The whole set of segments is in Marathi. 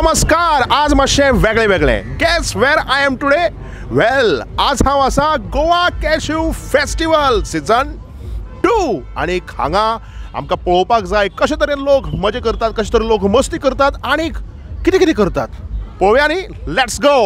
नमस्कार. आज मातशें वेगळे वेगळे. Guess where I am today? Well, आज हांव आसा गोवा कॅश्यू फेस्टिवल सीझन 2 आणि हांगा आमकां पळोवपाक जाय कशे तरेन लोक मजा करतात, कशे तरेन लोक मस्ती करतात आणि कितें कितें करतात. पळोवया न्ही. Let's go.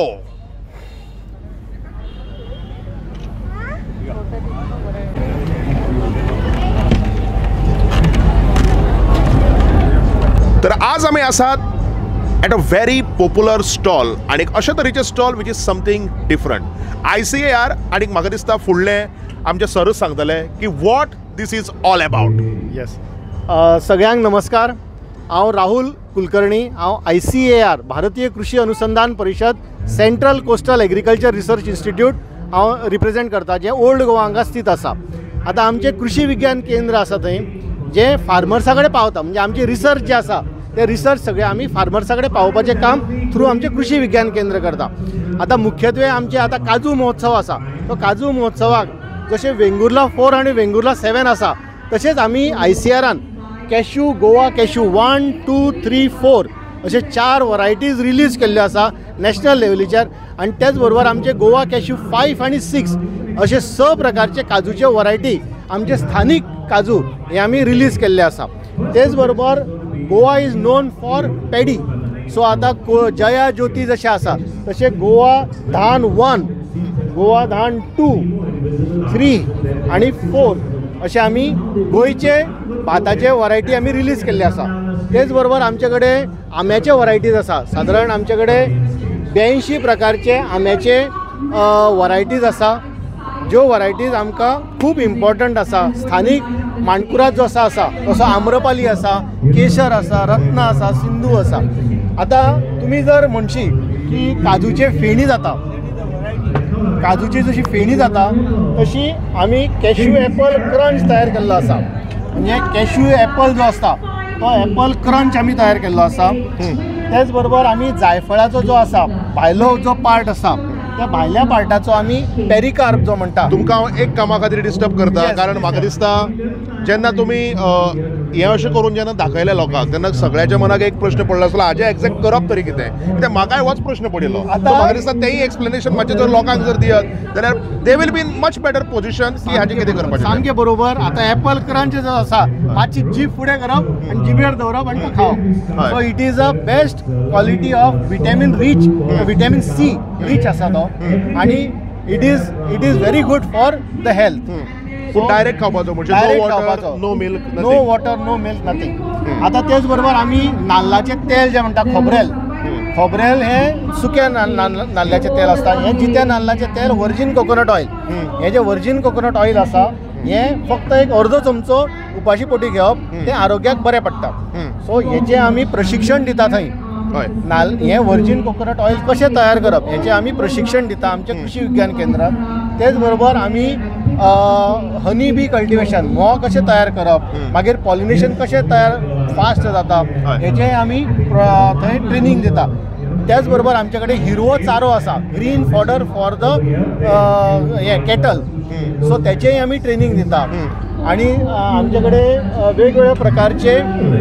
तर आज आमी आसात at a very popular stall आणि अशा तरेचे stall which is something different. ICAR आणि म्हाका दिसता फुडले आमचे सरच सांगतले की what this is all about. Yes. सगळ्यांक नमस्कार. हांव राहुल कुलकर्णी. हांव ICAR भारतीय कृषी अनुसंधान परिषद central coastal agriculture research institute हांव रिप्रेझेंट करता, जे ओल्ड गोवा हांगा स्थित आसा. आतां आमचें कृषी विज्ञान केंद्र आसा थंय, जे फार्मर्सा कडेन पावता. म्हणजे आमचे रिसर्च जे आसा ते रिसर्च सगळे आमी फार्मर्सा कडेन पावोवपाचें काम थ्रू आमचे कृषी विज्ञान केंद्र करता. आतां मुख्यत्वे आमचे आतां काजू महोत्सव आसा. तो काजू महोत्सवाक जशे वेंगुर्ला 4 आणि वेंगुर्ला 7 आसा, तशेंच आमी ICARान कॅश्यू, गोवा कॅश्यू 1, 2, 3, 4 अशे 4 वरायटीज रिलीज केल्ल्यो आसा नॅशनल लेवलीचेर. आणि त्याच बरोबर आमचे गोवा कॅश्यू 5 आणि 6 अशे 6 प्रकारचे काजूचे वरायटी, आमचे स्थानिक काजू हे आमी रिलीज केल्ले आसा. तेच बरोबर Goa is known for paddy. So आतां जया ज्योती जशें आसा तशें गोवा धान 1, गोवा धान 2, 3 आणि 4 अशे आमी गोंयचे भाताचे वरायटी आमी रिलीज केल्ले आसा. तेच बरोबर आमचे कडेन आंब्याचे वरायटीज आसा. सादारण आमचे कडेन 82 प्रकारचे आंब्याचे वरायटीज आसा, ज्यो वरायटीज आमकां खूब इम्पॉर्टंट आसा. स्थानीक माणकुराद जो आसा तसो आम्रपाली आसा, केशर आसा, रत्ना आसा, सिंधू आसा. आतां तुमी जर म्हणशी की काजूचे फेणी जाता, काजूची जशी फेणी जाता तशी आमी कॅश्यू एपल क्रंच तयार केल्लो आसा. म्हणजे कॅश्यू एपल जो आसता तो एपल क्रंच आमी तयार केल्लो आसा. तेच बरोबर आमी जायफळाचो जो आसा भायलो जो पार्ट आसा त्या भायल्या पार्टाचो आमी पेरिकार्प जो म्हणटा. तुमकां हांव एक कामा खातीर डिस्टर्ब करता, कारण म्हाका दिसता जेन्ना तुमी हें अशें करून जेन्ना दाखयलें लोकांक, तेन्ना सगळ्याच्या मनाक एक प्रश्न पडलो आसलो, हाजें एक्झॅक्ट करप तरी कितें. कित्याक म्हाकाय होच प्रश्न पडिल्लो. आतां म्हाका दिसता तेंय एक्सप्लेनेशन मातशें जर लोकांक जर दियत जाल्यार they will be in much better position की हाजें कितें करपाचें. सामकें बरोबर. आतां एपल क्रंच जो आसा मातशी जीब फुडें करप आनी जिबेर दवरप आनी तो खावप. So it is a best quality of vitamin rich, vitamin C rich आसा तो. आणि it is very good for the health. Direct खावपाचो म्हणजे no milk, no water, no milk, nothing. आतां तेच बरोबर आमी नाल्लाचें तेल जें म्हणटा खोबरेल हें सुकें नाल्ल्याचें तेल आसता. हें जितें नाल्लाचें तेल वर्जीन कोकोनट ऑयल. हें जें वर्जीन कोकोनट ऑयल आसा हें फक्त एक अर्दो चमचो उपाशी पोटी घेवप, तें आरोग्याक बरें पडटा. सो हेचें आमी प्रशिक्षण दिता थंय. हें वर्जीन कोकोनट ऑयल कशें तयार करप हेचें आमी प्रशिक्षण दिता आमच्या कृषी विज्ञान केंद्रांत. तेच बरोबर आमी हनी बी कल्टिवेशन, म्होंव कशें तयार करप, मागीर पॉलिनेशन कशें तयार फास्ट जाता हेचें आमी थंय ट्रेनिंग दिता. त्याच बरोबर आमचे कडेन हिरवो चारो आसा, green fodder for the cattle. So तेचेंय आमी ट्रेनिंग दिता. आणि आमचे कडेन वेगवेगळ्या प्रकारचे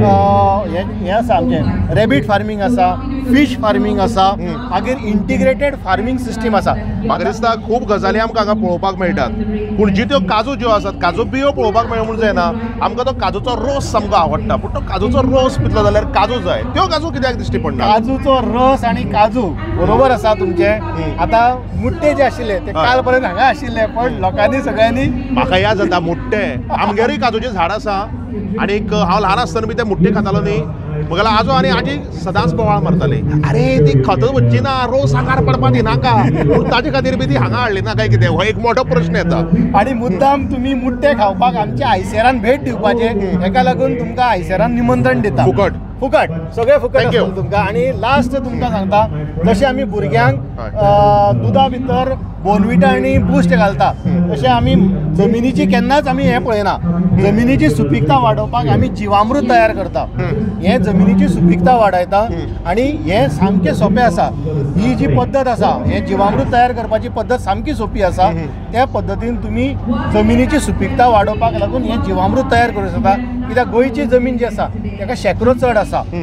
हें आसा, आमचें रॅबीट फार्मींग आसा, फिश फार्मींग आसा, मागीर इंटिग्रेटेड फार्मींग सिस्टीम आसा. म्हाका दिसता खूब गजाली आमकां हांगा पळोवपाक मेळटात. पूण ज्यो त्यो काजू ज्यो आसात, काजू बियो पळोवपाक मेळ्यो म्हूण जायना. आमकां तो काजूचो रोस सामको आवडटा, पूण तो काजूचो रोस पितलो जाल्यार काजू जाय. त्यो काजू कित्याक दिश्टी पडना? काजूचो रस आणि काजू बरोबर आसा तुमचें. आतां मुट्टे जे आशिल्ले ते काल पर्यंत हांगा आशिल्ले, पण लोकांनी सगळ्यांनी म्हाका याद जाता मुट्टे. आमगेरूय काजूचें झाड आसा आणि हांव ल्हान आसतना बी ते मुट्टे खातालो न्ही. म्हगेलो आजो आनी आजी सदांच बोवाळ मारताली, अरे ती खतच वच्ची ना, रोस आंगार पडपा दिनाका. पूण ताजे खातीर बी ती हांगा हाडली ना काय कितें, हो एक मोठो प्रश्न येता. आणि मुद्दाम तुमी मुट्टे खावपाक आमच्या ICARान भेट दिवपाचें, हेका लागून तुमकां ICARान निमंत्रण दिता. फुकट सगळें फुकट आसतलें तुमकां. आणि लास्ट तुमकां सांगता, जशें आमी भुरग्यांक दुधा भितर बोर्नविटा आणि बूस्ट घालता, तशें आमी जमिनीची केन्नाच आमी हें पळयना. जमिनीची सुपीकता वाडोवपाक आमी जिवामृत तयार करता. हें जमिनीची सुपीकता वाडयता आणि हें सामकें सोंपें आसा. ही जी पद्दत आसा, हें जिवामृत तयार करपाची पद्दत सामकी सोंपी आसा. त्या पद्दतीन तुमी जमिनीची सुपीकता वाडोवपाक लागून हें जिवामृत तयार करूं शकता. कित्याक गोंयची जमीन जी आसा ताका शेकरो चड आसा.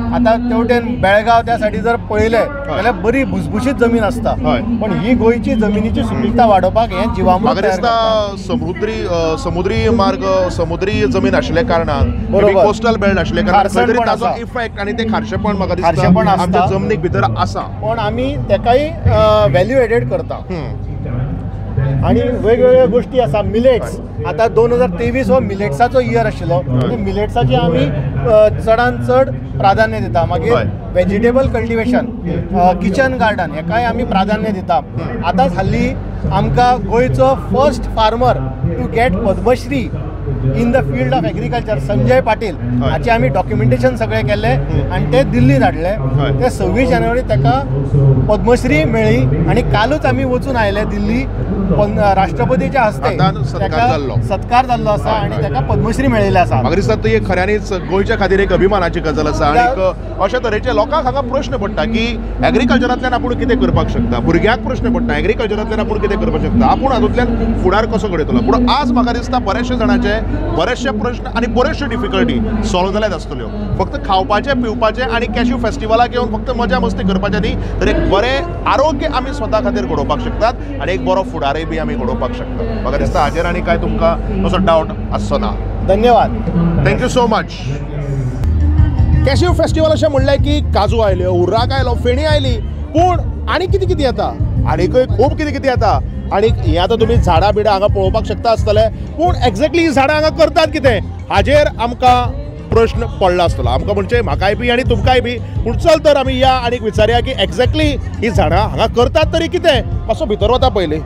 आता तेवटेन बेळगाव त्या सायडीन जर पळयलें जाल्यार बरी भुसभुशीत जमीन आसता, पण ही गोंयची जमिनीची सुपीकता वाडोवपाक हें जिवामृत म्हाका दिसता समुद्री मार्ग समुद्री जमीन आशिल्ल्या कारणान कोस्टल बेल्ट आशिल्ल्या कारणान खंय तरी ताचो इफेक्ट आनी ते खारशेपण म्हाका दिसता आमच्या जमनीक भितर आसा, पण आमी तेकाय व्हॅल्यू एडेड करता. आणि वेगवेगळ्या गोष्टी आसा. मिलेट्स आता 2023 हो मिलेट्साचो इयर आशिल्लो, मिलेट्साची आमी चडांत चड प्राधान्य दिता. मागीर वेजिटेबल कल्टिवेशन, किचन गार्डन हेकाय आमी प्राधान्य दिता. आतांच हाल्ली आमकां गोंयचो first farmer to get Padmashri in the field of agriculture Sanjay Patil हाचे आमी डॉक्युमेंटेशन सगळें केलें आनी ते दिल्ली धाडले. ते 26 जानेवारी ताका पद्मश्री मेळ्ळी आनी कालूच आमी वचून आयले दिल्ली. राष्ट्रपतीच्या हस्ते सत्कार जाल्लो आसा आनी ताका पद्मश्री मेळिल्ली आसा. म्हाका दिसता ती खऱ्यांनीच गोंयच्या खातीर एक अभिमानाची गजाल आसा. आनी अशा तरेचे लोकांक हांगा प्रश्न पडटा की एग्रीकल्चरांतल्यान आपूण कितें करपाक शकता. भुरग्यांक प्रश्न पडटा एग्रीकल्चरांतल्यान आपूण कितें करपाक शकता, आपूण हातूंतल्यान फुडार कसो घडयतलो. पूण आज म्हाका दिसता बरेचशे जाणांचे बरेचशे प्रश्न आनी बरेचश्यो डिफिकल्टी सॉल्व जाल्यात आसतल्यो. फक्त खावपाचे पिवपाचे आनी कॅश्यू फेस्टिवलाक येवन फक्त मजा मस्ती करपाचें न्ही, तर एक बरें आरोग्य आमी स्वता खातीर घडोवपाक शकतात आनी एक बरो फुडारय बी आमी घडोवपाक शकतात. म्हाका दिसता हाजेर आनी काय तुमकां असो डावट आसचो ना. धन्यवाद. Thank you so much. Cashew festival अशें म्हणलें की काजू आयल्यो, उर्राक आयलो, फेणी आयली, पूण आनी कितें कितें येता, आनीकय खूब कितें कितें येता. आनी हें आतां तुमी झाडां बिडां हांगा पळोवपाक शकता आसतले, पूण एक्झॅक्टली ही झाडां हांगा करतात कितें हाजेर आमकां प्रश्न पडला आसतलो. आमकां म्हणजे म्हाकाय बी आनी तुमकांय बी. पूण चल तर आमी या आनीक विचारया की एक्झॅक्टली ही झाडां हांगा करतात तरी कितें. मातसो भितर वता पयलीं.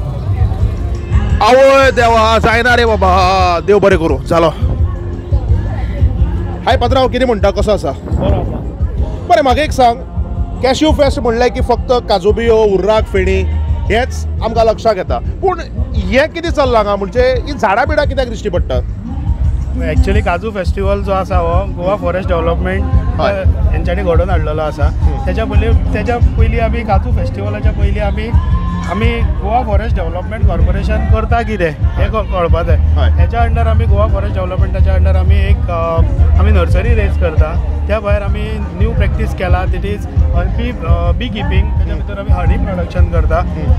आवय देवा, जायना रे बाबा, देव बरें करूं. जालो. हाय पात्रांव, कितें म्हणटा, कसो आसा? बरें, म्हाका एक सांग, कॅश्यू फेस्ट म्हणलें की फक्त काजू बियो, उर्राक, फेणी हेच आमकां लक्षाक येता, पूण हें कितें चल्लां हांगा, म्हणजे ही झाडां बिडां कित्याक दिश्टी पडटात? एक्चुअली काजू फेस्टिवल जो आसा हो गोवा फॉरेस्ट डेव्हलपमेंट हेंच्यांनी घडोवन हाडलेलो आसा. तेच्या पयलीं आमी काजू फेस्टिवलाच्या पयलीं आमी गोवा फॉरेस्ट डेव्हलपमेंट कॉर्पोरेशन करता कितें हें कळपाक जाय. हेच्या अंडर आमी गोवा फॉरेस्ट डेव्हलपमेंटाच्या अंडर आमी नर्सरी रेज करता. त्या भायर आमी न्यू प्रॅक्टीस केला, दॅट इज बी किपींग. तेच्या भितर आमी हनी प्रोडक्शन करता.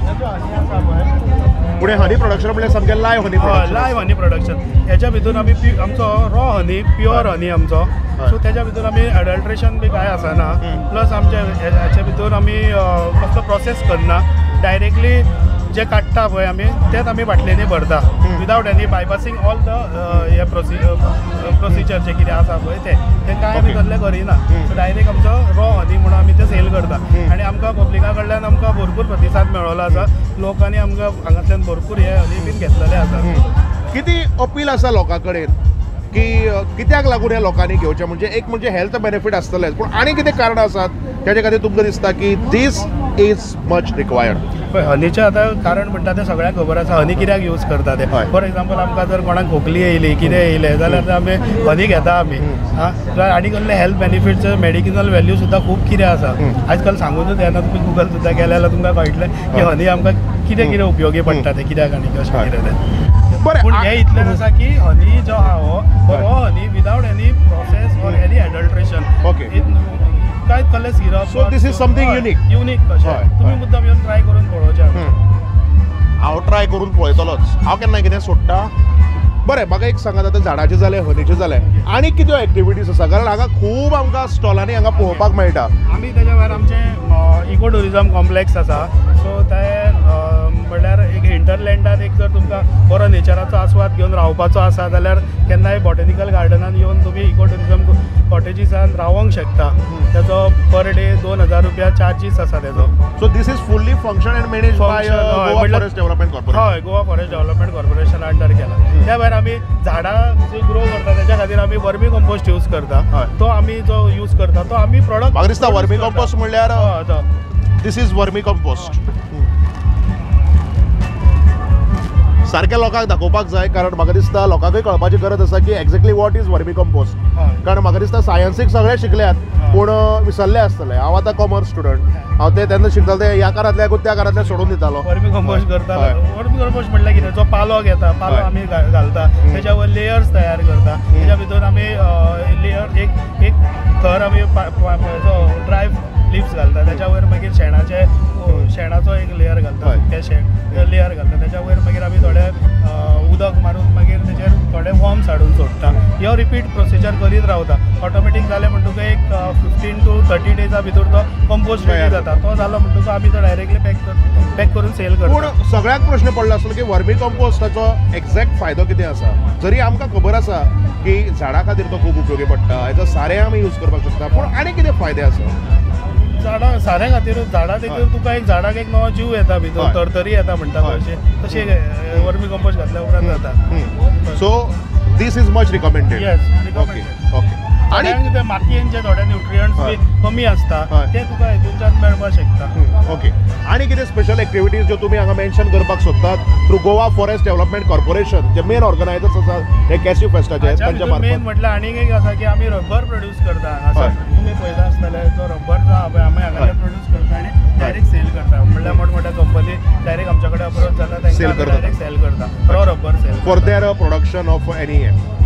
पुढे हनी प्रोडक्शन म्हणजे सामकें लायव्ह हनी प्रोडक्शन. हेच्या भितर आमी आमचो रॉ हनी, प्युअर हनी आमचो. सो तेच्या भितर आमी एडल्ट्रेशन बी कांय आसना. प्लस आमच्या हेच्या भितर आमी कसलो प्रोसेस करना. डायरेक्टली जे काडटा पळय आमी तेच आमी बाटलेनी भरता without any bypassing all the हे प्रोसिजर जे कितें आसा पळय ते कांय आमी तसलें करिना. सो डायरेक्ट आमचो रॉ हनी म्हणून आमी ते सेल करता. आनी आमकां पब्लिका कडल्यान आमकां भरपूर प्रतिसाद मेळ्ळो आसा. लोकांनी आमकां हांगांतल्यान भरपूर हे हनी बीन घेतलेले आसा. कितें अपील आसा लोकां कडेन की कित्याक लागून हे लोकांनी घेवचें? म्हणजे एक म्हणजे हेल्थ बेनिफीट आसतलेच, पूण आनी कितें कारणां आसात त्याच्या खातीर तुमकां दिसता की दीस इज मच रिक्वायर्ड? पळय, हनीचें आतां कारण म्हणटा तें सगळ्यांक खबर आसा. हनी कित्याक यूज करता ते. फॉर एग्जाम्पल आमकां जर कोणाक खोकली येयली, कितें येयलें जाल्यार आमी हनी घेता आमी. आनी कसले हेल्थ बेनिफिट्स, मेडिसिनल वॅल्यू सुद्दां खूब कितें आसा. आजकाल सांगूनच येना. तुमी गुगल सुद्दां केलें जाल्यार तुमकां कळटलें की हनी आमकां कितें कितें उपयोगी पडटा तें, कित्याक आनी कशें कितें तें. पूण हें इतलें आसा की हनी जो आहा हो honey without any process or any adulteration, कांयच कसलें syrup. So this is something unique कशें. तुमी मुद्दाम येवन ट्राय करून पळोवचें. हांव ट्राय करून पळयतलोच. हांव केन्ना कितें सोडटा. बरें, म्हाका एक सांगात, आतां झाडाचें जालें, हनीचें जालें, आनी कित्यो एक्टिविटीज आसा? कारण हांगा खूब आमकां स्टॉलांनी हांगा पळोवपाक मेळटा. आमी तेच्या भायर आमचें इको टुरिजम कॉम्प्लेक्स आसा. सो ते म्हणल्यार एक हिंटरलँडान एक जर तुमकां बरो नेचराचो आस्वाद घेवन रावपाचो आसा जाल्यार केन्नाय बॉटॅनिकल गार्डनान येवन तुमी इको टुरिजम कॉटेजीसान रावंक शकता. तेजो पर डे 2000 रुपया चार्जीस आसा तेजो. So this is fully function and manage by Goa forest development corporation? हय, Goa forest development corporation under केला. त्या भायर आमी झाडां जी ग्रो करता तेच्या खातीर आमी वर्मी कंपोस्ट यूज करता. तो आमी जो यूज करता तो आमी प्रॉडक्ट. म्हाका दिसता वर्मी कंपोस्ट म्हणल्यार दिस इज वर्मी कंपोस्ट. सारक्या लोकांक दाखोवपाक जाय, कारण म्हाका दिसता लोकांकय कळपाची गरज आसा की exactly what is vermicompost. कारण म्हाका दिसता सायन्सीक सगळे शिकल्यात पूण विसरले आसतले. हांव आतां कॉमर्स स्टुडंट. हांव ते तेन्ना शिकतालो ते ह्या कारांतल्याकूच त्या कारांतल्या सोडून दितालो. वर्मी कंपोस्ट करता. वर्मी कंपोस्ट म्हणल्यार कितें, जो पालो घेता, पालो आमी घालता, तेच्या वयर लेयर्स तयार करता. तेच्या भितर आमी लेयर एक थर आमी ड्राय लिव्स घालता, त्याच्या वयर मागीर शेणाचो एक लेयर घालता, ते लेयर घालता, त्याच्या वयर मागीर आमी थोडे उदक मारून मागीर तेचेर थोडे वॉर्म्स हाडून सोडटा. ह्यो रिपीट प्रोसिजर करीत रावता. ऑटोमॅटीक जालें म्हणटकूच एक 15 to 30 डेजा भितर तो कंपोस्ट रेडी जाता. तो जालो म्हणटकूच आमी तो डायरेक्टली पॅक करून सेल करता. पूण सगळ्याक प्रश्न पडलो आसलो की वर्मी कंपोस्टाचो एक्झॅक्ट फायदो कितें आसा. जरी आमकां खबर आसा की झाडां खातीर तो खूब उपयोगी पडटा, हेजो सारें आमी यूज करपाक शकता, पूण आनी कितें फायदे आसा. साऱ्या खातीर झाडां देखील तुका एक झाडाक एक नवो जीव येता भितर, तरतरी येता म्हणटा तशें वर्मी कंपोस्ट घातल्या उपरांत जाता. So this is much recommended. Yes, okay. आणि ते मातयेन जे थोडे न्यूट्रियंट्स बी कमी आसता ते तुका हेतूंच्यान मेळपाक शकता. ओके. आनी कितें स्पेशल एक्टिविटीज ज्यो तुमी हांगा मेन्शन करपाक सोदतात through Goa forest development corporation, जे मेन ऑर्गनायझर्स आसात हे कॅस्यू फेस्टाचे, तांच्या मेन मार्फत म्हटल्यार आनीक एक आसा की आमी रबर प्रोड्यूस करता हांगासर. तुमी पळयता आसतले तो रबर जो आहा पळय आमी हांगा प्रोड्यूस करता आनी डायरेक्ट सेल करता. म्हणल्यार मोठमोठ्या कंपनी डायरेक्ट आमच्या कडेन अप्रोच जाता, तांकां डायरेक्ट सेल करता raw rubber sale for their production of any.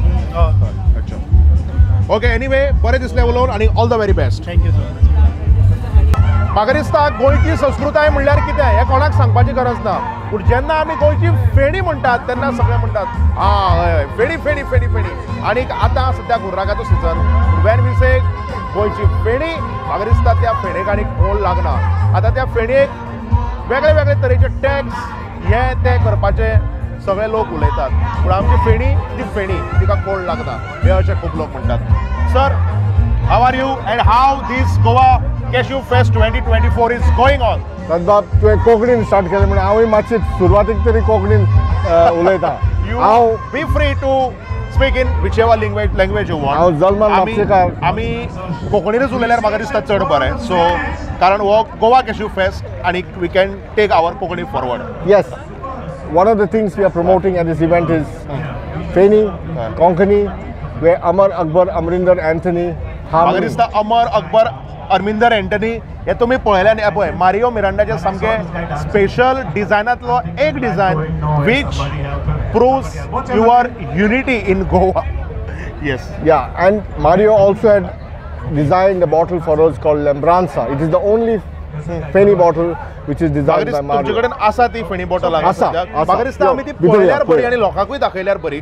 अच्छा. ओके. एनीवे, बरें दिसलें उलोवन आनी all the very best. Thank you so much. म्हाका दिसता गोंयची संस्कृताय म्हणल्यार कितें हें कोणाक सांगपाची गरज ना, पूण जेन्ना आमी गोंयची फेणी म्हणटात तेन्ना सगळे म्हणटात हय फेणी फेणी फेणी फेणी. आनी आतां सद्याक हुर्राकाचो सिजन. वेन वी से गोंयची फेणी, म्हाका दिसता त्या फेणेक आनी कोण लागना. आतां त्या फेणयेक वेगळे वेगळे तरेचे टॅक्स हे ते करपाचे सगळे लोक उलयतात, पूण आमची फेणी ती फेणी, तिका कोण लागना हे अशें खूब लोक म्हणटात. Sir, how are you and how this Goa cashew fest 2024 is going on. बाब तुवें कोंकणीन स्टार्ट केलें म्हणून हांवूय मातशी सुरवातीक तरी कोंकणीन उलयतां. हांव be free to speak in whichever language you want. हांव जल्मान म्हापशेकार. आमी कोंकणीनूच उलयल्यार म्हाका दिसता चड बरें. सो कारण हो गोवा कॅश्यू फेस्ट आनी we can take our Konkani forward. Yes, one of the things we are promoting at this event is Feni, Konkani, where Amar Akbar, Amrinder Anthony, म्हाका दिसता अमर अकबर, अरमिंदर एंटनी हे तुमी पळयल्या न्ही. पळय मारियो मिरांडाचे सामके स्पेशल डिझायनांतलो एक design which proves your unity in Goa. Yes. Yeah, and Mario also had designed a bottle for us called Lembranza. It is the only Feni bottle which is designed by Mario. तुमचे कडेन आसा ती फेणी बॉटल हांगा आसा, सद्याक. आसा. म्हाका दिसता आमी ती भितर पळयल्यार या, बरी आनी लोकांकूय दाखयल्यार बरी.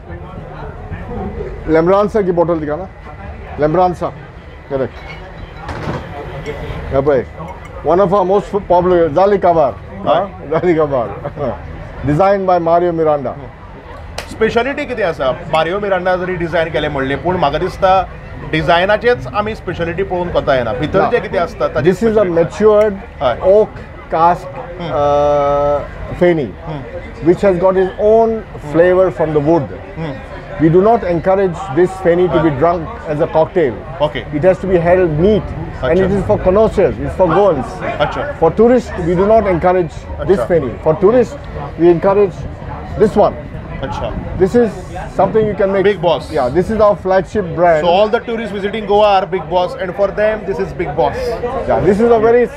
Lembranza की bottle दिखा ना. Lembranza, correct. Yeah, boy. One of our most popular Zali Kabar. Zali Kabar. Designed by Mario Miranda. Speciality कितें आसा. मारियो मिरांडा जरी डिझायन केलें म्हणलें, पूण म्हाका दिसता डिझायनाचेच आमी स्पेशालिटी पळोवन कोता येना. भितर जें कितें आसता ताची This is a matured oak cask Feni, which has got its own flavor from the wood. We do not encourage this Feni to be drunk as a cocktail. Okay. It has to be held neat, and it is for connoisseurs, it's for goers. Acha. For tourists, we do not encourage this Feni. For tourists, we encourage this one. अच्छा. This is something you can make. Big Boss. Yeah, this is our flagship brand. So all the tourists visiting Goa are Big Boss, and for them this is Big Boss. Yeah, this is a very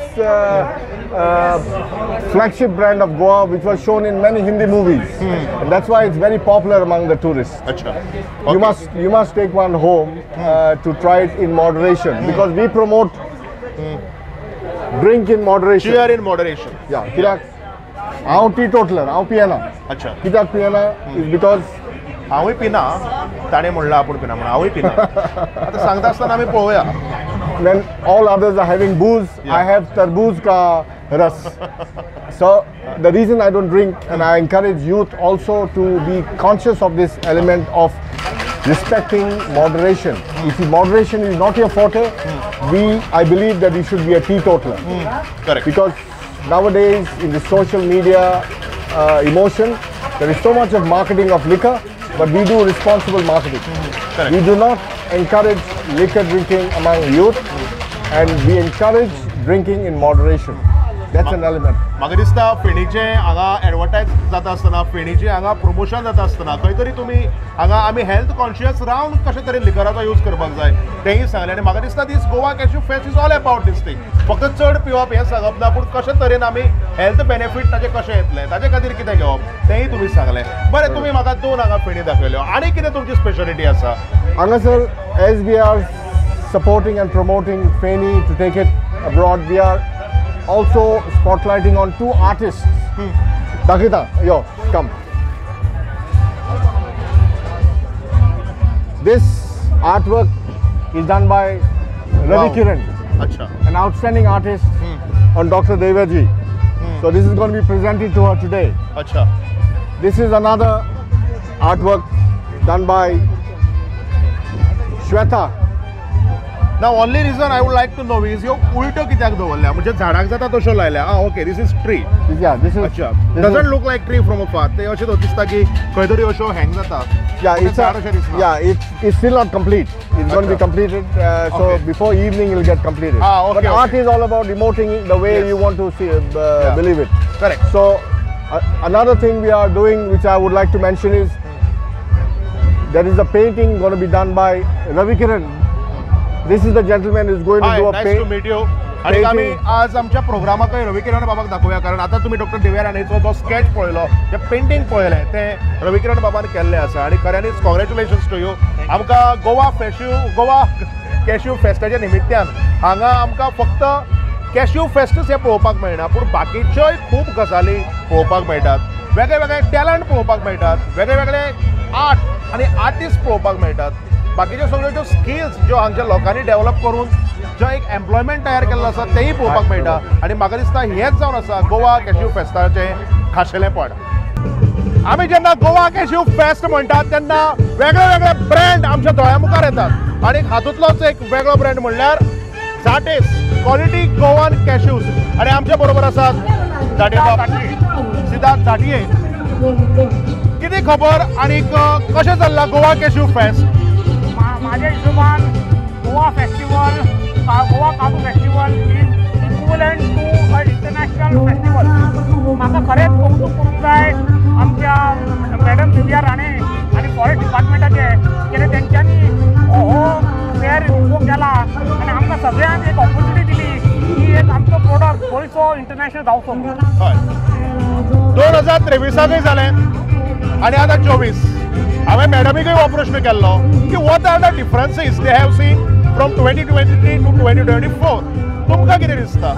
flagship brand of Goa, which was shown in many Hindi movies, and that's why it's very popular among the tourists. अच्छा. You must take one home to try it in moderation, because we promote drink in moderation. Cheer in moderation. Yeah, कित्याक हांव teetotaler, हांव पियेना. अच्छा. कित्याक पियेना is because हांवूय पिना. ताणें म्हणलां आपूण पिना म्हणून हांवूय पिना. आतां सांगता आसतना आमी पळोवया. when all others are having booze, I have tarboos ka ras. So the reason I don't drink, and I encourage youth also to be conscious of this element of respecting moderation. If moderation is not your forte, I believe that you should be a teetotaler. Correct. Because nowadays in the social media emotion, there is so much of marketing of liquor, but we do responsible marketing. Correct. We do not encourage liquor drinking among youth, and we encourage drinking in moderation. That's an element. म्हाका दिसता फेणीचे हांगा एडवर्टायज जाता आसतना, फेणीचे हांगा प्रमोशन जाता आसतना खंय तरी तुमी हांगा आमी हेल्थ कॉन्शियस रावन कशे तरेन लिकराचो यूज करपाक जाय तेंय सांगलें. आनी म्हाका दिसता this Goa cashew fest is all about this thing. फक्त चड पिवप हें सांगप ना, पूण कशे तरेन आमी हेल्थ बेनिफीट ताजे कशे येतले ताजे खातीर कितें घेवप तेंय तुमी सांगलें. बरें, तुमी म्हाका 2 हांगा फेणी दाखयल्यो. आनी कितें तुमची स्पेशालिटी आसा हांगासर as we are supporting and promoting Feni to take it abroad. We are also spotlighting on 2 artists. Dakita, yo, come. This artwork is done by Ravi Kiran, अच्छा. an outstanding artist on Dr. Devaji. So this is going to be presented to her today. अच्छा. This is another artwork done by Shweta. Now only reason I would like to know is यो उलटो कित्याक दवरल्या म्हणजे झाडाक जाता तशो लायल्या. Okay, this is tree. Yeah, this is. अच्छा. this doesn't is- look like tree from afar. ते अशें दिसता की खंय तरी अशो हँग जाता. Yeah, it's झाड अशें दिसना. yeah, it's still not complete. It's going to be Acha. completed. So Okay. before evening, it will get completed. Okay, But art okay. is all about emoting it the way Yes. you want to see, believe it. Correct. So another thing we are doing, which I would like to mention, is there is a painting going to be done by Ravi Kiran. This is the gentleman who is going to hi, do a nice to meet you. आणि आम्ही आज आमच्या प्रोग्रामाक रवी किरण बाबाक दाखोवया कारण आता तुम्ही डॉक्टर देवया राणेचो जो स्केच पळयलो जे पेंटिंग पळयलें ते रवी किरण बाबान केल्लें आसा आणि खऱ्यांनीच कॉंग्रॅच्युलेशन्स टू यू. आमकां गोवा कॅश्यू फेस्टाच्या निमित्यान हांगा आमकां फक्त कॅश्यू फेस्टूच हे पळोवपाक मेळना पूण बाकीच्योय खूब गजाली पळोवपाक मेळटात. वेगळे वेगळे टॅलंट पळोवपाक मेळटात. वेगळे वेगळे आर्ट आनी आर्टिस्ट पळोवपाक मेळटात. बाकीच्यो सगळ्यो ज्यो स्किल्स ज्यो हांगच्या लोकांनी डेव्हलप करून जो एक एम्प्लॉयमेंट तयार केल्लो आसा तेही पळोवपाक मेळटा आनी म्हाका दिसता हेंच जावन आसा गोवा कॅश्यू फेस्टाचें खाशेलेपण. आमी जेन्ना गोवा कॅश्यू फेस्ट म्हणटात तेन्ना वेगळे वेगळे ब्रँड आमच्या दोळ्या मुखार येतात आनी हातूंतलोच एक वेगळो ब्रँड म्हणल्यार जाटेस क्वॉलिटी गोवन कॅश्यूज. आनी आमचे बरोबर आसात जाटे बाब सिद्धार्थ जाटये. कितें खबर आनी कशें चल्ला गोवा कॅश्यू फेस्ट? माझ्या हिशोबान गोवा फेस्टिवल गोवा काजू festival is equivalent to a international festival. म्हाका खरेंच कौतुक करूंक जाय आमच्या मॅडम दिव्या राणे आणि फॉरेस्ट डिपार्टमेंटाचे कित्याक तेंच्यांनी हो फेर उबो केला आनी आमकां सगळ्यांक एक ऑपॉर्च्युनिटी दिली की एक आमचो प्रोडक्ट गोंयचो इंटरनॅशनल जावचो. हय. 2023 जालें आनी आतां 24. हांवें मॅडमीकूय हो प्रश्न केल्लो की what are the differences they have seen from 2023 to 2024. तुमकां कितें दिसता?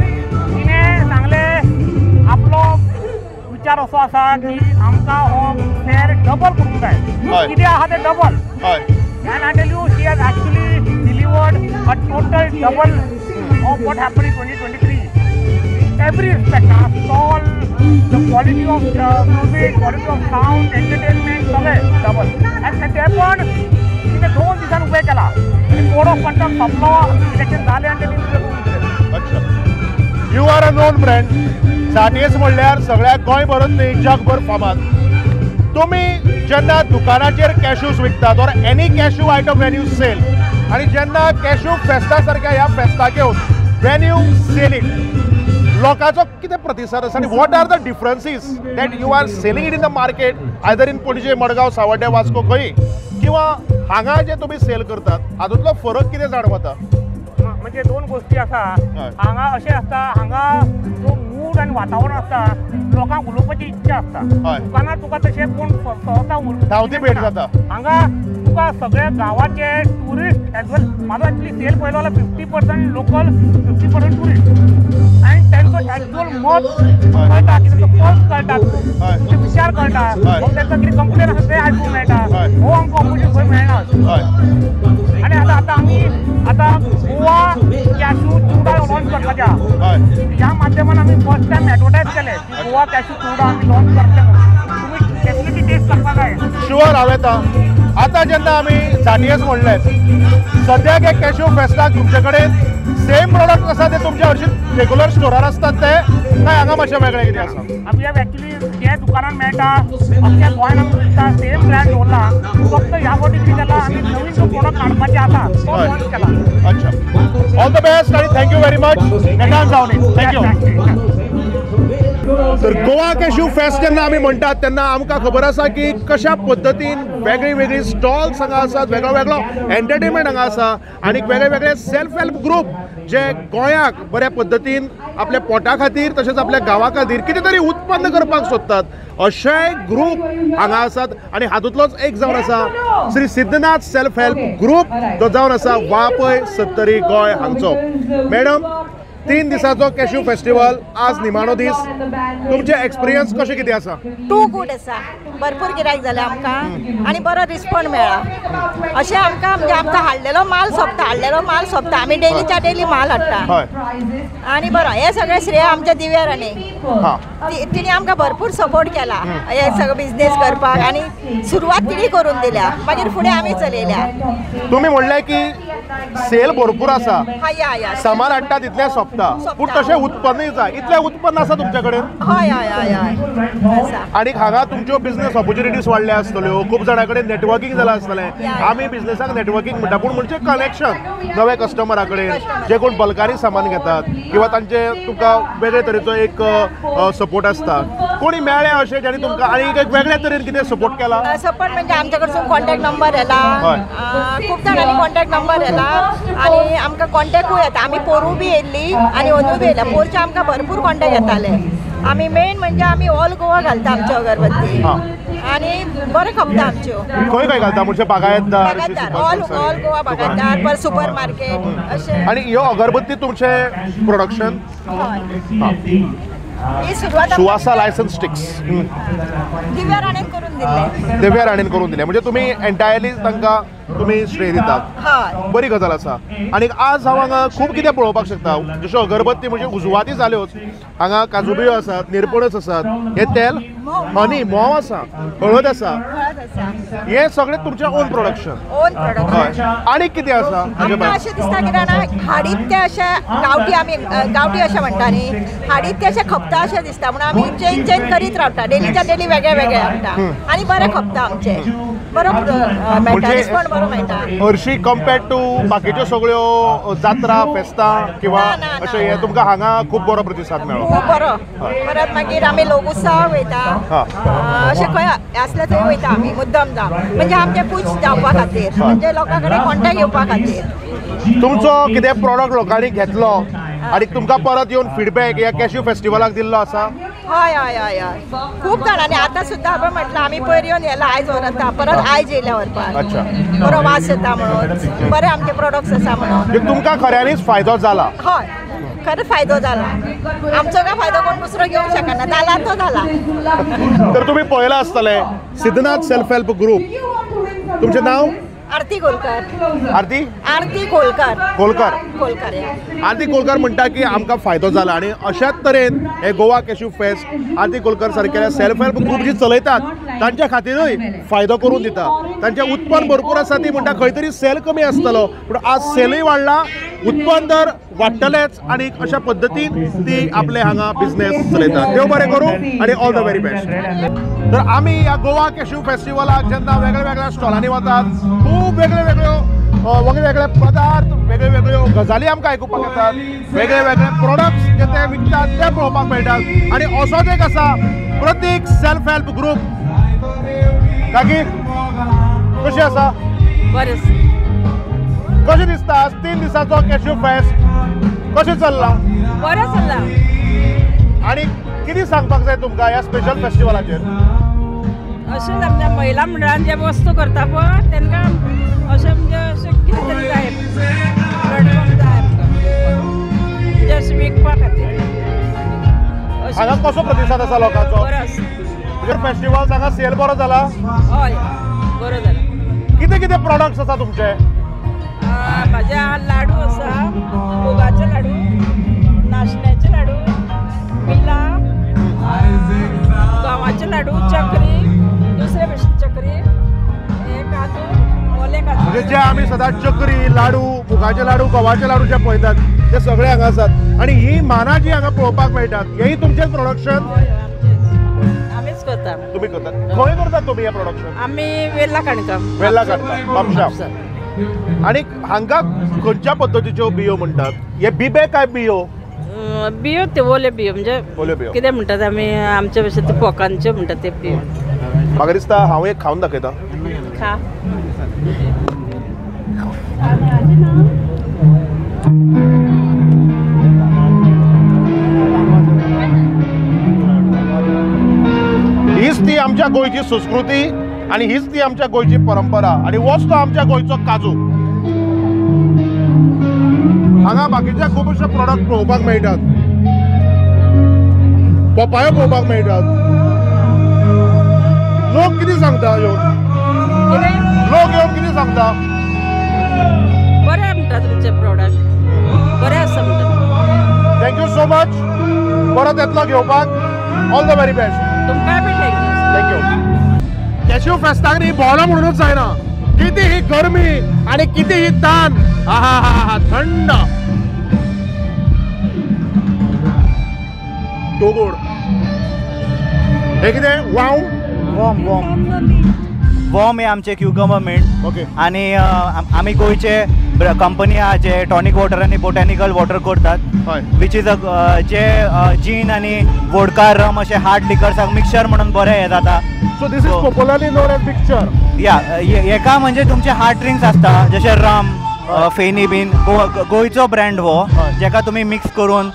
तिणें सांगलें आपलो विचार असो आसा की आमकां हो फेर डबल करूंक हय. जाय. कितें आहा तें डबल. हय. And I tell you, she has actually delivered a total double of what happened in 2023. Every respect, stall, the quality of music, quality of sound, entertainment, सगळे double. And ते पण तिने 2 दिसान उभे केला. कोड ऑफ कंडक्ट संपलो, इलेक्शन झाले आणि त्यांनी उभे करून दिले. अच्छा. You are a known brand. जाटेस म्हणल्यार सगळ्या गोंयभरच न्ही जगभर फामाद. तुम्ही जेन्ना दुकानाचेर कॅश्यूज विकतात or any cashew item when you sell आणि जेन्ना कॅश्यू फेस्टा सारख्या ह्या फेस्ताक येवन वेन यू सेल इट लोकांचो कितें प्रतिसाद आसा आनी what are the differences that you are selling it in the market either in Panaji Madgaon सावड्डे वास्को खंय किंवा हांगा जे तुमी सेल करतात हातूंतलो फरक कितें जाणवता? म्हणजे 2 गोष्टी आसा. हय. हांगा अशें आसता हांगा जो मूड आनी वातावरण आसता लोकांक उलोवपाची इच्छा आसता. हय. दुकानार तुका तशें कोण सहसा धांवती भेट जाता. हांगा तुका सगळे गांवाचे टुरिस्ट एज वेल म्हाजो एक्चुअली सेल पळयलो जाल्यार 50% लोकल 50% टुरिस्ट आनी तेंचो एक्चुअल मत कळटा कितें तो पल्स कळटा हय. तुमचे विचार कळटा हय. हो तेंचो कितें कंप्लेन आसा तें आयकूंक मेळटा. हय. हो आमकां ऑपॉर्च्युनिटी खंय मेळना. हय. आनी आतां आमी गोवा कॅश्यू चुडा लॉन्च करपाच्या हय. ह्या माध्यमान आमी फर्स्ट टायम एडवर्टायज केले की गोवा कॅश्यू चुडा आमी लॉन्च करतले म्हणून. तुमी डेफिनेटली टेस्ट करपाक जाय. शुअर हांव येता. आतां जेन्ना आमी जाटियेस म्हणलें सद्याक एक कॅश्यू फेस्ताक तुमचे कडेन सेम प्रोडक्ट आसा ते तुमच्या हरशीं रेग्युलर स्टोरार असतात ते काय हांगा मातशें वेगळें कितें आसा? आमी एक्चुअली जे दुकानार मेळटा अख्ख्या गोंयान आमी विकता सेम ब्रँड दवरला. फक्त ह्या फावटी कितें केला आमी नवीन जो प्रोडक्ट काडपाचे आसा तो हय. लॉन्च केला. अच्छा. ऑल द बेस्ट आणि थँक्यू व्हेरी मच. नेटान जावन थँक्यू. तर गोवा कॅश्यू फेस्ट जेन्ना आमी म्हणटात तेन्ना आमकां खबर आसा की कशा पद्दतीन वेगळी वेगळी स्टॉल्स हांगा आसात, वेगळो वेगळो एंटरटेनमेंट हांगा आसा आनी वेगळे वेगळे सेल्फ हेल्प ग्रूप जे गोंयाक बऱ्या पद्दतीन आपल्या पोटा खातीर तशेंच आपल्या गांवा खातीर कितें तरी उत्पन्न करपाक सोदतात अशेय ग्रूप हांगा आसात आनी हातूंतलोच एक जावन आसा Shri Siddhanath self help group जो जावन आसा वापय सत्तरी गोंय हांगचो. मॅडम 3 दिसाचो कॅश्यू फेस्टिवल आज निमाणो दीस तुमचे एक्सपिरियन्स कशें कितें आसा? टू गूड आसा. भरपूर गिरायक जालें आमकां आनी बरो रिस्पॉन्ड मेळ्ळा. अशें आमकां म्हणजे आमकां हाडलेलो माल सोंपता आमी डेलीच्या डेली माल हाडटा आनी बरो हें सगळें श्रेय आमच्या दिव्या राणे. तिणी आमकां भरपूर सपोर्ट केला हे सगळं बिझनेस करपाक आनी सुरवात तिणी करून दिल्या मागीर फुडें आमी चलयल्या. तुम्ही म्हणलें की सेल भरपूर आसा हय सामान हाडटा तितलें सोंपता पूण तशें उत्पन्नय जाय इतलें उत्पन्न आसा तुमचे कडेन? हय आसा. आनी हांगा तुमच्यो बिझनेस ऑपॉर्च्युनिटीज वाडल्या आसतल्यो खूब जाणां कडेन नेटवर्कींग जालां आसतलें. आमी बिझनेसाक नेटवर्कींग म्हणटा पूण म्हणजे कनेक्शन नवे कस्टमरा कडेन जे कोण बल्कांनी सामान घेतात किंवा तांचे तुमकां वेगळे तरेचो एक सपोर्ट आसता. कोणी मेळ्ळे अशें जाणी तुमकां आनी एक वेगळ्या तरेन कितें सपोर्ट केला? सपोर्ट म्हणजे आमच्या कडसून कॉन्टॅक्ट नंबर येला. खूब जाणांनी कॉन्टॅक्ट नंबर येला आनी आमकां कॉन्टॅक्टूय येता. आमी पोरू बी येयल्ली आनी अंदू बी येयल्या. पोरचे आमकां भरपूर कॉन्टॅक्ट येताले. आमी मेन म्हणजे आमी ऑल गोवा घालता आमच्यो अगरबत्ती आनी बरें खपता आमच्यो. खंय घालता म्हणजे बागायतदार ऑल गोवा बागायतदार पर सुपर मार्केट अशें. आनी ह्यो अगरबत्ती तुमचे प्रोडक्शन? ही सुरवात सुवासा लायसन्स स्टिक्स दिव्या राणेन करून दिले. दिव्या राणेन करून दिले म्हणजे तुम्ही एंटायरली तांकां तुम्ही श्रेय दितात. बरी गजाल आसा. आनी आज हांव हांगा खूब कितें पळोवपाक शकता जश्यो अगरबत्ती म्हणजे उजवाती जाल्योच. हांगा काजूबियो आसात, निरपणस आसात, हे तेल हनी मोव आसा, हळद आसा, हे सगळें तुमचें ओन प्रोडक्शन. आनी कितें आसा? अशें दिसता की जाणा हाडीत ते अशें गांवठी अशें म्हणटा न्ही हाडीत ते अशें खपता अशें दिसता म्हणून आमी चेंज करीत रावता डेलीच्या डेली वेगळे वेगळे हाडटा आनी बरें खपता आमचें. बरो मेळटा रिस्पॉन्ड बरो मेळटा. हरशी कम्पेर्ड टू बाकीच्यो सगळ्यो जात्रा फेस्तां किंवा अशें हे तुमकां हांगा खूब बरो प्रतिसाद मेळ्ळो? खूब बरो. परत मागीर आमी लोक उत्सवाक वयता अशें खंय आसलें थंय वयता आमी मुद्दम जावन म्हणजे आमचें पूज जावपा खातीर म्हणजे लोकां कडेन कॉन्टॅक्ट येवपा खातीर. तुमचो कितें प्रॉडक्ट लोकांनी घेतलो आनी तुमकां परत येवन फीडबॅक ह्या कॅश्यू फेस्टिवलाक दिल्लो आसा? हय खूब जाणांनी आतां सुद्दां हांवें म्हटलं आमी पयर येवन येयला आयज व्हरता परत आयज येयल्या व्हरपाक. बरो वास येता म्हणून बरें आमचे प्रोडक्ट्स आसा म्हणून. तुमकां खऱ्यांनीच फायदो जाला? हय खरें फायदो जाला. आमचो काय फायदो कोण दुसरो घेवंक शकना. जाला तो जाला. तर तुम्ही पळयलां आसतलें सिद्धनाथ सेल्फ हेल्प ग्रूप. तुमचें नांव? आरती कोलकर. आरती कोलकर. आरती कोलकर म्हणटा की आमकां फायदो जाला आनी अशाच तरेन हे Goa cashew fest Aarti Kolkar सारकेल्या सेल्फ हेल्प ग्रूप जी चलयतात तांच्या खातीरूय फायदो करून दिता. तांचें उत्पन्न भरपूर आसा ती म्हणटा खंय तरी सेल कमी आसतलो पूण आज सेलूय वाडला उत्पन्न दर वाडटलेच आनी अशा पद्दतीन ती आपले हांगा बिझनेस चलयतात. देव बरें करूं आनी ऑल द व्हेरी बेस्ट. तर आमी ह्या गोवा कॅश्यू फेस्टिवलाक जेन्ना वेगळ्या वेगळ्या स्टॉलांनी वतात खूब वेगळे पदार्थ वेगळ्यो वेगळ्यो गजाली आमकां आयकुपाक येतात. वेगळे वेगळे प्रोडक्ट्स जे ते विकतात ते पळोवपाक मेळटात. आनी असोच एक आसा प्रतीक सेल्फ हेल्प ग्रूप. काकी कशी आसा? कशें दिसता आज 3 दिसाचो कॅश्यू फेस्ट कशें चल्ला? बरें चल्ला. आनी कितें सांगपाक जाय तुमकां ह्या स्पेशल फेस्टिवलाचेर? अशें आमच्या महिला मंडळान जे वस्तू करता पळय तांकां अशें म्हणजे अशें कितें तरी जाय प्लॅटफॉर्म जाय म्हणजे अशें विकपा खातीर. हांगा कसो प्रतिसाद आसा लोकांचो? बरो आसा. फेस्टिवल हांगा सेल बरो जाला? हय बरो जाला. कितें कितें प्रोडक्ट्स आसा तुमचे? म्हाजे लाडू आसा मुगाचे लाडू नाशण्याचे लाडू पिला गव्हाचे लाडू चकरी दुसरे भशेन चकरी हे काजू ओले काजू म्हणजे जे आमी सदांच चकरी लाडू मुगाचे लाडू गव्हाचे लाडू जे पळयतात ते सगळे हांगा आसात. आनी ही मानां जी हांगा पळोवपाक मेळटात हेय तुमचेच प्रोडक्शन? आमीच करता. तुम्ही करतात? खंय करतात तुमी हें प्रोडक्शन? आमी वेल्ला काणका काडटा. आनी हांगा खंयच्या पद्दतीच्यो बियो म्हणटात? हे बिबे काय बियो? बियो ते ओले बियो म्हणजे कितें म्हणटात आमी आमचे भशेन ते पोकांचे म्हणटात ते बियो. म्हाका दिसता हांव एक खावन दाखयता. खा. आमच्या गोयची संस्कृती आणि हीच ती आमच्या गोयची परंपरा आणि होच तो आमच्या गोयचो काजू. हांगा बाकीच्या खुबशे प्रोडक्ट पळोवपाक मेळटात. पपायो पळोवपाक मेळटात. लोक कितें सांगता लोक येवन कितें सांगता? बरें म्हणटा तुमचे प्रोडक्ट, बरें आसा म्हणटा. Thank you so much. परत येतलो घेवपाक. All the very best. तुमकांय बी थँक्यू. थँक्यू. कॅश्यू फेस्ताक न्ही भोवला म्हणूनच जायना. किती ही गरमी आणि किती ही तान. आहा थंड टोगोड. हे कितें वाव वॉर्म हे आमचे क्युकंबर मिंट. ओके. आणि आम्ही गोयचे कंपनी आहा जे टॉनिक वॉटर आणि बोटॅनिकल वॉटर करतात. हय. विच इज जे जीन आणि वोडका रम असे हार्ड लिकर्साक मिक्सचर म्हणून बरें हे जाता. So this is popularly known as mixture. या एका म्हणजे तुमचे हार्ड ड्रिंक्स असता जसे रम फेनी बीन गोयचो ब्रँड हो जेका तुम्ही मिक्स करून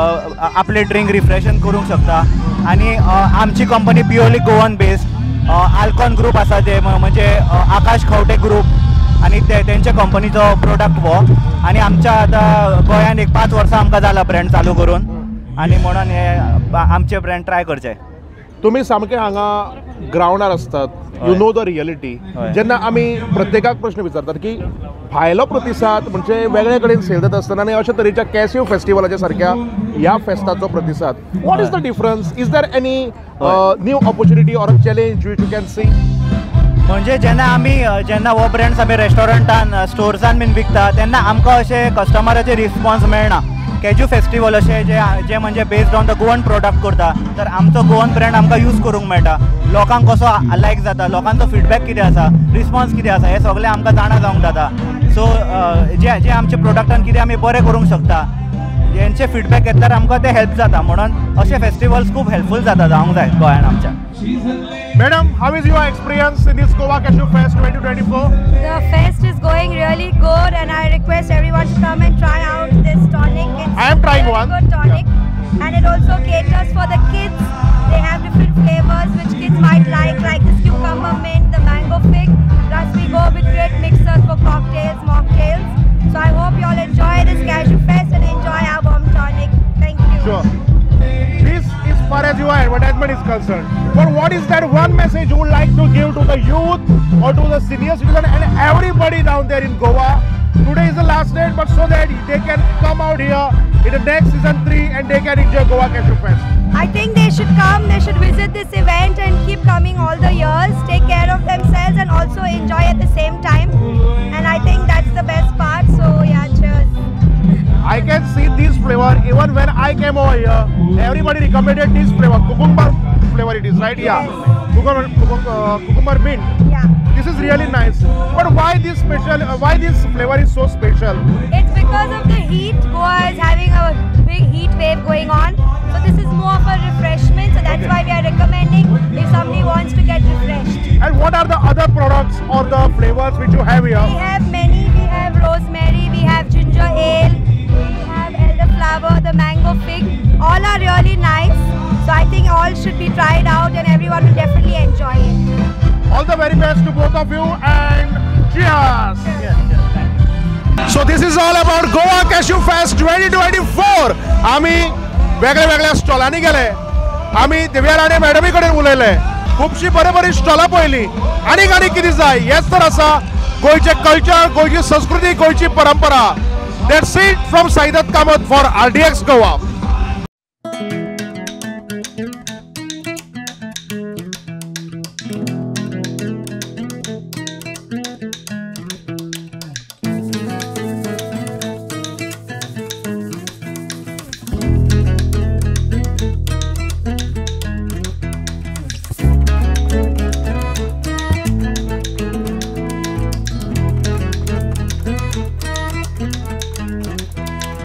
आपले ड्रिंक रिफ्रेशन करूंक शकता. आणि आमची company purely Goan based. Alcon group आसा जे म्हणजे आकाश खवटे ग्रुप आणि तेंच्या कंपनीचो प्रोडक्ट हो. आणि आमच्या आतां गोंयान एक 5 वर्सां आमकां जाला ब्रँड चालू करून. आणि म्हणून हे आमचे ब्रँड ट्राय करचे. तुम्ही सामके हांगा ग्राउंडार असतात. You know the reality. जेन्ना आमी प्रत्येकाक प्रश्न विचारतात की भायलो प्रतिसाद म्हणजे वेगळे कडेन सेल जाता आसतना आणि अशा तरेच्या कॅसिओ फेस्टिवलाच्या सारख्या ह्या फेस्ताचो प्रतिसाद. What is the difference? Is there any new opportunity or challenge which you can see? म्हणजे जेन्ना हो ब्रँड्स आमी रेस्टॉरंटान स्टोर्सान बीन विकता तेन्ना आमकां अशे कस्टमराचे रिस्पॉन्स मेळना. कॅज्यू फेस्टिवल अशे जे म्हणजे based on the Goan product करता तर आमचो गोवन ब्रँड आमकां यूज करूंक मेळटा. लोकांक कसो लायक जाता, लोकांचो फीडबॅक कितें आसा, रिस्पॉन्स कितें आसा हें सगळें आमकां जाणा जावंक जाता. सो जे आमचे प्रोडक्टान कितें आमी बरें करूंक शकता हेंचे फीडबॅक येतल्यार आमकां ते हेल्प जाता. म्हणून अशे फेस्टिवल्स खूब हेल्पफूल जाता जावंक जाय गोंयान आमच्या. Madam, how is your experience in this Goa Cashew Fest 2024? The fest is going really good and I request everyone to come and try out this tonic. It's I am trying a one. good tonic. And it also caters for the kids. They have different flavors which kids might like this cucumber mint, the mango fig. Plus we go with great mixers for cocktails, mocktails. So I hope you all enjoy this Cashew Fest and enjoy our bomb tonic. Thank you. Sure. This as far as your advertisement is concerned. But what is that one message you would like to give to the youth or to the senior citizen and everybody down there in Goa? Today is the last date, but so that they can come out here in the next season 3 and they can enjoy Goa Cashew Fest. I think they should come, they should visit this event and keep coming all the years, take care of themselves and also enjoy at the same time. And I think that's the best part, so yeah, cheers. I can see this flavor even when I came over here. Everybody recommended this flavor, cucumber flavor it is, right? Yeah, cucumber mint. Yeah. This is really nice. But why this special? Why this flavor is so special? It's because of the heat. Goa is having a big heat wave going on. So this is more of a refreshment. So that's why we are recommending if somebody wants to get refreshed. And what are the other products or the flavors which you have here? We have many. We have rosemary. We have ginger ale. We have elderflower, the mango fig. All are really nice. So I think all should be tried out and everyone will definitely enjoy it. All the very best to both of you and cheers! So this is all about Goa Cashew Fest 2024. आम्ही वेगळ्या स्टॉलांनी गेले. आम्ही दिव्याराणे मॅडमी कडेन उलयले. खूबशी बरी स्टॉलां पळयली. आनी कितें जाय हेच तर आसा गोयचे कल्चर, गोयची संस्कृती, गोयची परंपरा. That's it from Saidat Kamath for RDX Goa.